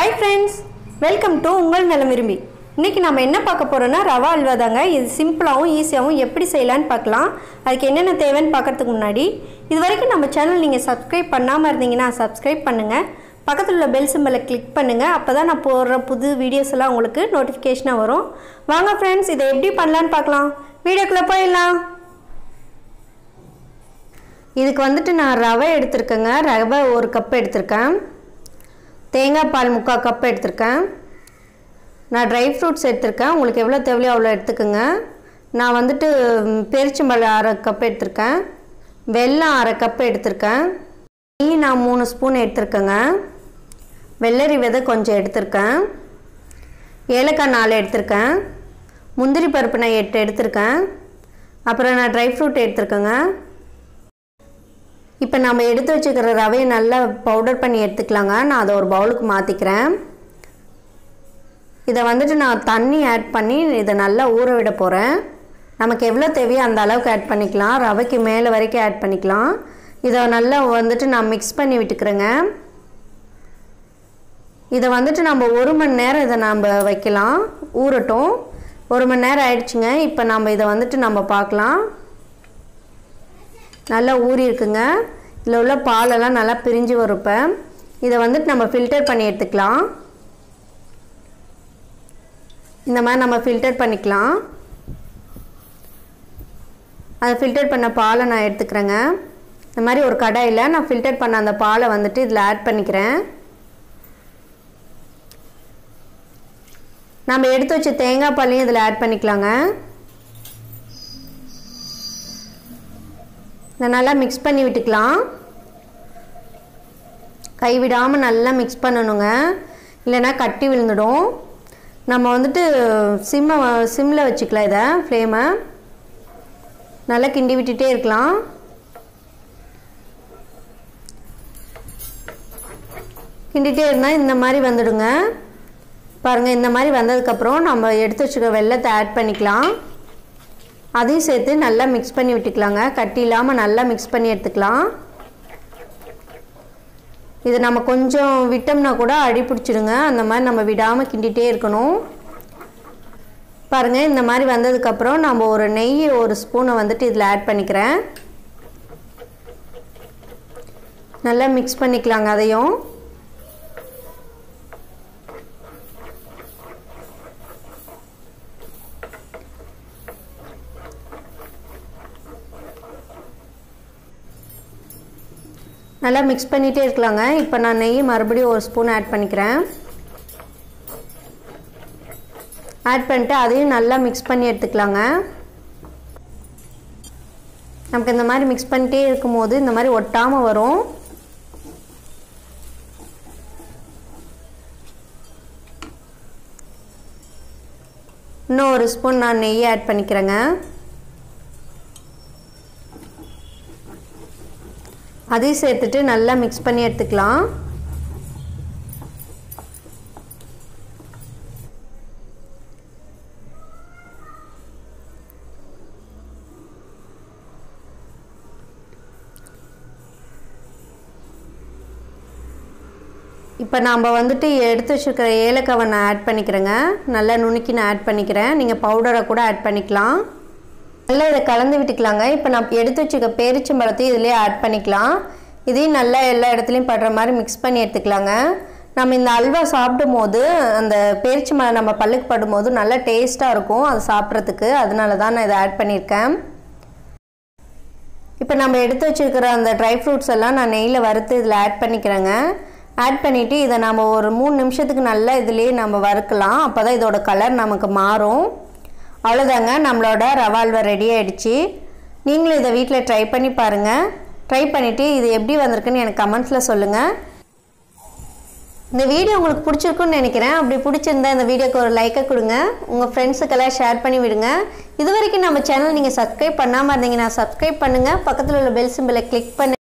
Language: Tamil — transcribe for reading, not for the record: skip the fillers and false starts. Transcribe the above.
Hi friends, welcome to உங்கள் நலம் விரும்பி. இன்னைக்கு நாம என்ன பார்க்க போறோம்னா ரவா அல்வா தாங்க. இது சிம்பிளாவும் ஈஸியாவும் எப்படி செய்யலாம்னு பார்க்கலாம். அதுக்கு என்னென்ன தேவைன்னு பார்க்கிறதுக்கு முன்னாடி இதுவரைக்கும் நம்ம சேனல் நீங்க Subscribe பண்ணாம இருந்தீங்கன்னா Subscribe பண்ணுங்க. பக்கத்துல உள்ள பெல் சிம்பலை கிளிக் பண்ணுங்க. அப்பதான் நான் போடுற புது வீடியோஸ் எல்லாம் உங்களுக்கு நோட்டிஃபிகேஷனா வரும். வாங்க फ्रेंड्स, இதை எப்படி பண்ணலாம்னு பார்க்கலாம். வீடியோக்குள்ள போயிடலாம். இதுக்கு வந்துட்டு நான் ரவை எடுத்துர்க்கேங்க. ரவை 1 கப் எடுத்துர்க்கேன். தேங்காய் பால் 3/4 கப் எடுத்துர்க்கேன். நான் ட்ரை ஃப்ரூட்ஸ் எடுத்துர்க்கேன். உங்களுக்கு எவ்வளவு தேவையோ அவ்வளவு எடுத்துக்கங்க. நான் வந்துட்டு பேரிச்சம்பழம் 1/2 கப் எடுத்துர்க்கேன். வெல்லம் 1/2 கப் எடுத்துர்க்கேன். நெய் நான் 3 ஸ்பூன் எடுத்துர்க்கேங்க. வெள்ளரி விதை கொஞ்சம் எடுத்துர்க்கேன். ஏலக்காய் 4 எடுத்துர்க்கேன். முந்திரி பருப்பு நான் 8 எடுத்துர்க்கேன். அப்புறம் நான் ட்ரை ஃப்ரூட் எடுத்துர்க்கேங்க. இப்போ நாம எடுத்து வச்சிருக்கிற ரவையை நல்லா பவுடர் பண்ணி எடுத்துக்கலாங்க. நான் அதை ஒரு பவுலுக்கு மாத்திக்கிறேன். இதை வந்துட்டு நான் தண்ணி ஆட் பண்ணி இதை நல்லா ஊற விட போறேன். நமக்கு எவ்வளவு தேவையோ அந்த அளவுக்கு ஆட் பண்ணிக்கலாம். ரவைக்கு மேலே வரைக்கும் ஆட் பண்ணிக்கலாம். இதை நல்லா வந்துட்டு நான் மிக்ஸ் பண்ணி விட்டுக்கிறேங்க. இதை வந்துட்டு நம்ம 1 மணி நேரம் இதை நம்ம வைக்கலாம். ஊறட்டும். 1 மணி நேரம் ஆயிடுச்சுங்க. இப்போ நம்ம இதை வந்துட்டு நம்ம பார்க்கலாம். நல்லா ஊறி இருக்குங்க. இதில் உள்ள பாலெல்லாம் நல்லா பிரிஞ்சு வருப்ப இதை வந்துட்டு நம்ம ஃபில்டர் பண்ணி எடுத்துக்கலாம். இந்த மாதிரி நம்ம ஃபில்டர் பண்ணிக்கலாம். அதை ஃபில்டர் பண்ண பாலை நான் எடுத்துக்கிறேங்க. இந்த மாதிரி ஒரு கடாயில் நான் ஃபில்டர் பண்ண அந்த பாலை வந்துட்டு இதில் ஆட் பண்ணிக்கிறேன். நம்ம எடுத்து வச்ச தேங்காய் பாலையும் இதில் ஆட் பண்ணிக்கலாங்க. இதை நல்லா மிக்ஸ் பண்ணி விட்டுக்கலாம். கைவிடாமல் நல்லா மிக்ஸ் பண்ணணுங்க. இல்லைன்னா கட்டி விழுந்துடும். நம்ம வந்துட்டு சிம்மில் வச்சுக்கலாம். இதை ஃப்ளேமை நல்லா கிண்டி விட்டுட்டே இருக்கலாம். கிண்டிகிட்டே இருந்தால் இந்த மாதிரி வந்துடுங்க. பாருங்கள், இந்த மாதிரி வந்ததுக்கப்புறம் நம்ம எடுத்து வச்சுக்க வெல்லத்தை ஆட் பண்ணிக்கலாம். அதையும் சேர்த்து நல்லா மிக்ஸ் பண்ணி விட்டுக்கலாங்க. கட்டி இல்லாமல் நல்லா மிக்ஸ் பண்ணி எடுத்துக்கலாம். இது நம்ம கொஞ்சம் விட்டோம்னா கூட அடி பிடிச்சிடுங்க. அந்த மாதிரி நம்ம விடாமல் கிண்டிகிட்டே இருக்கணும். பாருங்கள், இந்த மாதிரி வந்ததுக்கப்புறம் நம்ம ஒரு நெய் 1 ஸ்பூனை வந்துட்டு இதில் ஆட் பண்ணிக்கிறேன். நல்லா மிக்ஸ் பண்ணிக்கலாங்க. அதையும் நல்லா மிக்ஸ் பண்ணிகிட்டே இருக்கலாங்க. இப்போ நான் நெய் மறுபடியும் 1 ஸ்பூன் ஆட் பண்ணிக்கிறேன். ஆட் பண்ணிட்டு அதையும் நல்லா மிக்ஸ் பண்ணி எடுத்துக்கலாங்க. நமக்கு இந்த மாதிரி மிக்ஸ் பண்ணிட்டே இருக்கும்போது இந்த மாதிரி ஒட்டாமல் வரும். இன்னும் 1 ஸ்பூன் நான் நெய் ஆட் பண்ணிக்கிறேங்க. அதையும் சேர்த்துட்டு நல்லா மிக்ஸ் பண்ணி எடுத்துக்கலாம். இப்போ நாம் வந்துட்டு எடுத்து வச்சுருக்கிற ஏலக்காவை நான் ஆட் பண்ணிக்கிறேங்க. நல்லா நுணுக்கி நான் ஆட் பண்ணிக்கிறேன். நீங்கள் பவுடரை கூட ஆட் பண்ணிக்கலாம். நல்லா இதை கலந்து விட்டுக்கலாங்க. இப்போ நான் எடுத்து வச்சுக்க பேரிச்சம்பழத்தையும் இதிலே ஆட் பண்ணிக்கலாம். இதையும் நல்லா எல்லா இடத்துலையும் படுற மாதிரி மிக்ஸ் பண்ணி எடுத்துக்கலாங்க. நம்ம இந்த அல்வா சாப்பிடும் போது அந்த பேரிச்சம்பழம் நம்ம பல்லுக்கு படும்போது நல்லா டேஸ்ட்டாக இருக்கும் அது சாப்பிட்றதுக்கு. அதனால தான் நான் இதை ஆட் பண்ணியிருக்கேன். இப்போ நம்ம எடுத்து வச்சுருக்கிற அந்த ட்ரை ஃப்ரூட்ஸ் எல்லாம் நான் நெய்யில் வறுத்து இதில் ஆட் பண்ணிக்கிறேங்க. ஆட் பண்ணிவிட்டு இதை நம்ம ஒரு 3 நிமிஷத்துக்கு நல்லா இதிலேயே நம்ம வறுக்கலாம். அப்போ தான் இதோட கலர் நமக்கு மாறும். அவ்வளோதாங்க, நம்மளோட ரவா அல்வா ரெடி ஆகிடுச்சு. நீங்களும் இதை வீட்டில் ட்ரை பண்ணி பாருங்கள். ட்ரை பண்ணிவிட்டு இது எப்படி வந்திருக்குன்னு எனக்கு கமெண்ட்ஸில் சொல்லுங்கள். இந்த வீடியோ உங்களுக்கு பிடிச்சிருக்குன்னு நினைக்கிறேன். அப்படி பிடிச்சிருந்தா இந்த வீடியோக்கு ஒரு லைக்கை கொடுங்க. உங்கள் ஃப்ரெண்ட்ஸுக்கெல்லாம் ஷேர் பண்ணி விடுங்க. இது வரைக்கும் நம்ம சேனல் நீங்கள் Subscribe பண்ணாமல் இருந்தீங்கன்னா Subscribe பண்ணுங்கள். பக்கத்தில் உள்ள பெல் சிம்பலை கிளிக் பண்ணி